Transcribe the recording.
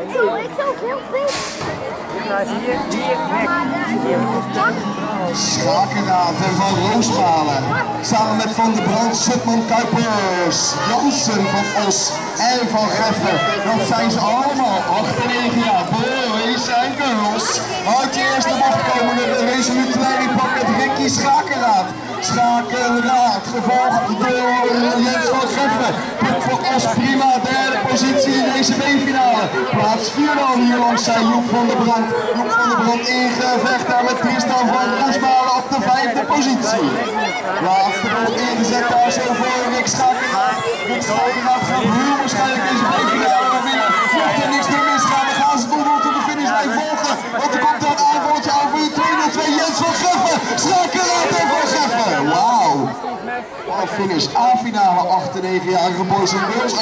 Ik zou veel Hier, weg. Schakeraten van Roosmalen. Samen met Van der Brand, Schutman, Kuipers, Jansen van Os en Van Geffen. Dat zijn ze allemaal. 8 en 9 jaar. Boys en girls. Uit de eerste bocht komen de resoluut leidingpak met Ricky Schakeraat. Schakeraat, gevolgd door Jens van Geffen. Puk van Os prima, derde positie in deze B-finale. Plaats 4 dan hier langs zijn Joep van der Brand. Joep van der Brand ingevecht daar met Tristan van Roosmalen op de 5e positie. Laatste bocht ingezet daar zo voor Rick Schakeraat. Rick Schakeraat gaat heel waarschijnlijk deze B-finale winnen. Mocht er niks meer misgaan, dan gaan ze toch wel tot de finishlijn volgen. Want er komt dan een aanvalletje aan voor je 202 Jens van Geffen. Schakeraat en Van Geffen. Wauw. Finish A-finale 8 en 9-jarige boys en girls.